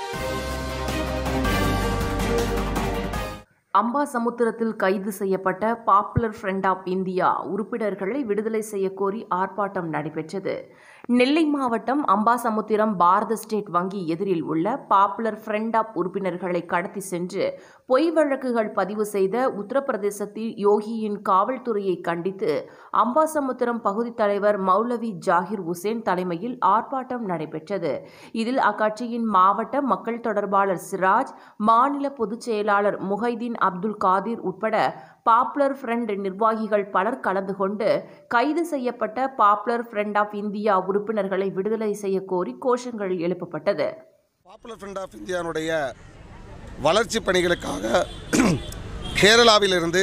அம்பாசமுத்திரத்தில் கைது செய்யப்பட்ட popular front of India உறுப்பினர்களை விடுதலை செய்யக்கோரி ஆர்ப்பாட்டம் நடைபெற்றது. நெல்லை மாவட்டம் அம்பாசமுத்திரம் பாரத ஸ்டேட் வங்கி எதிரில் உள்ள பாப்புலர் ஃப்ரண்ட் ஆஃப் உறுப்பினர்களை கடத்தி சென்று பொய் வழக்குகள் பதிவு செய்த உத்தரப்பிரதேசத்தில் யோகியின் காவல்துறையை கண்டித்து அம்பாசமுத்திரம் பகுதி தலைவர் மௌலவி ஜாகிர் உசேன் தலைமையில் ஆர்ப்பாட்டம் நடைபெற்றது. இதில் அக்கட்சியின் மாவட்ட மக்கள் தொடர்பாளர் சிராஜ், மாநில பொதுச் செயலாளர் முஹைதீன் அப்துல் காதிர் உட்பட பாப்புலர் ஃப்ரண்ட் நிர்வாகிகள் பலர் கலந்து கொண்டு கைது செய்யப்பட்ட பாப்புலர் ஃப்ரண்ட் ஆஃப் இந்தியா உறுப்பினர்களை விடுதலை செய்ய கோரி கோஷங்கள் எழுப்பப்பட்டது. பாப்புலர் ஃப்ரண்ட் ஆஃப் இந்தியாவுடைய வளர்ச்சி பணிகளுக்காக கேரளாவிலிருந்து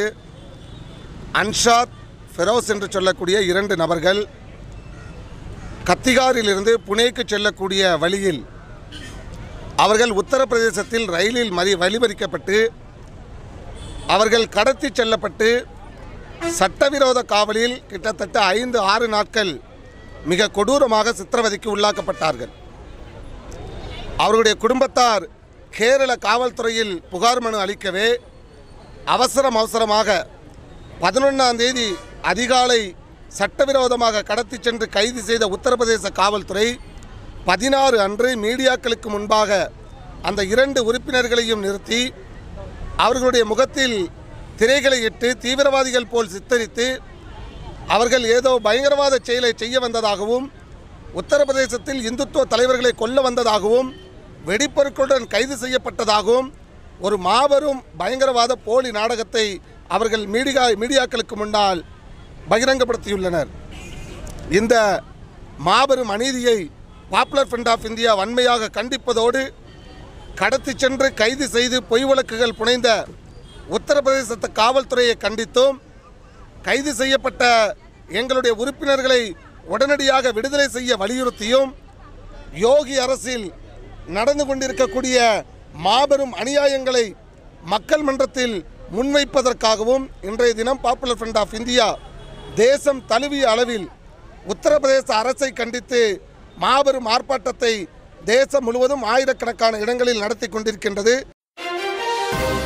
அன்ஷாத், ஃபெரோஸ் என்று சொல்லக்கூடிய 2 நபர்கள் கத்திகாரிலிருந்து புனேக்கு செல்லக்கூடிய வழியில் அவர்கள் உத்தரப்பிரதேசத்தில் ரயிலில் வழிமறிக்கப்பட்டு அவர்கள் கடத்தி செல்லப்பட்டு சட்டவிரோத காவலில் கிட்டத்தட்ட 5-6 நாட்கள் மிக கொடூரமாக சித்திரவதைக்கு உள்ளாக்கப்பட்டார்கள். அவருடைய குடும்பத்தார் கேரள காவல்துறையில் புகார் மனு அளிக்கவே அவசரமாக 11ஆம் தேதி அதிகாலை சட்டவிரோதமாக கடத்தி சென்று கைது செய்த உத்தரப்பிரதேச காவல்துறை 16 அன்று மீடியாக்களுக்கு முன்பாக அந்த 2 உறுப்பினர்களையும் நிறுத்தி அவர்களுடைய முகத்தில் திரைகளை இட்டு தீவிரவாதிகள் போல் சித்தரித்து அவர்கள் ஏதோ பயங்கரவாத செயலை செய்ய வந்ததாகவும் உத்தரப்பிரதேசத்தில் இந்துத்துவ தலைவர்களை கொல்ல வந்ததாகவும் வெடிப்பொருட்களுடன் கைது செய்யப்பட்டதாகவும் ஒரு மாபெரும் பயங்கரவாத போலி நாடகத்தை அவர்கள் மீடியாக்களுக்கு முன்னால் பகிரங்கப்படுத்தியுள்ளனர். இந்த மாபெரும் அநீதியை பாப்புலர் ஃப்ரண்ட் ஆஃப் இந்தியா வன்மையாக கண்டிப்பதோடு கடத்தி சென்று கைது செய்து பொய் வழக்குகள் புனைந்த உத்தரப்பிரதேச காவல்துறையை கண்டித்தும் கைது செய்யப்பட்ட எங்களுடைய உறுப்பினர்களை உடனடியாக விடுதலை செய்ய வலியுறுத்தியும் யோகி அரசில் நடந்து கொண்டிருக்கக்கூடிய மாபெரும் அநியாயங்களை மக்கள் மன்றத்தில் முன்வைப்பதற்காகவும் இன்றைய தினம் பாப்புலர் ஃப்ரண்ட் ஆஃப் இந்தியா தேசம் தழுவிய அளவில் உத்தரப்பிரதேச அரசை கண்டித்து மாபெரும் ஆர்ப்பாட்டத்தை தேசம் முழுவதும் ஆயிரக்கணக்கான இடங்களில் நடத்தி கொண்டிருக்கின்றது.